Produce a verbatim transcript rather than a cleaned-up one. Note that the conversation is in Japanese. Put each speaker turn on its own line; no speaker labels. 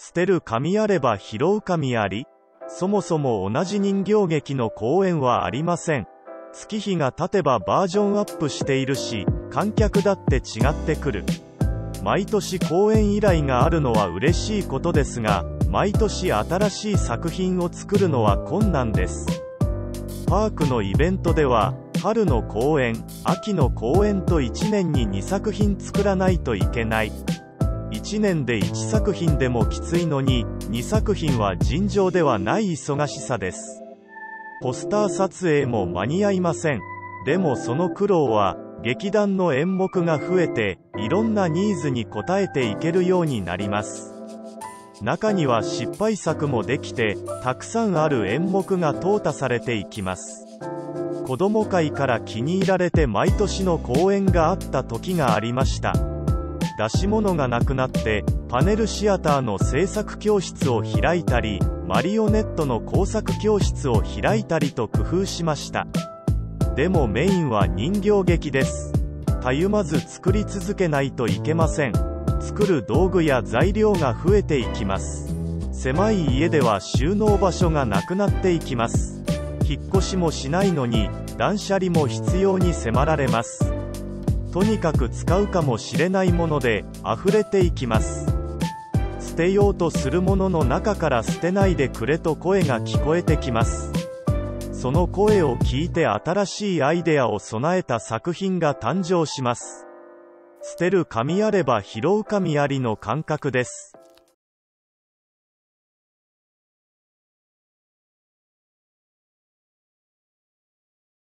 捨てる神あれば拾う神あり。そもそも同じ人形劇の公演はありません。月日が経てばバージョンアップしているし、観客だって違ってくる。毎年公演依頼があるのは嬉しいことですが、毎年新しい作品を作るのは困難です。パークのイベントでは、春の公演、秋の公演といちねんににさく品作らないといけない。いちねんでいっさく品でもきついのに、にさく品は尋常ではない忙しさです。ポスター撮影も間に合いません。でもその苦労は、劇団の演目が増えて、いろんなニーズに応えていけるようになります。中には失敗作もできて、たくさんある演目が淘汰されていきます。子ども会から気に入られて毎年の公演があった時がありました。出し物がなくなって、パネルシアターの制作教室を開いたり、マリオネットの工作教室を開いたりと工夫しました。でもメインは人形劇です。たゆまず作り続けないといけません。作る道具や材料が増えていきます。狭い家では収納場所がなくなっていきます。引っ越しもしないのに、断捨離も必要に迫られます。とにかく使うかもしれないもので、溢れていきます。捨てようとするものの中から捨てないでくれと声が聞こえてきます。その声を聞いて新しいアイデアを備えた作品が誕生します。捨てる神あれば拾う神ありの感覚です。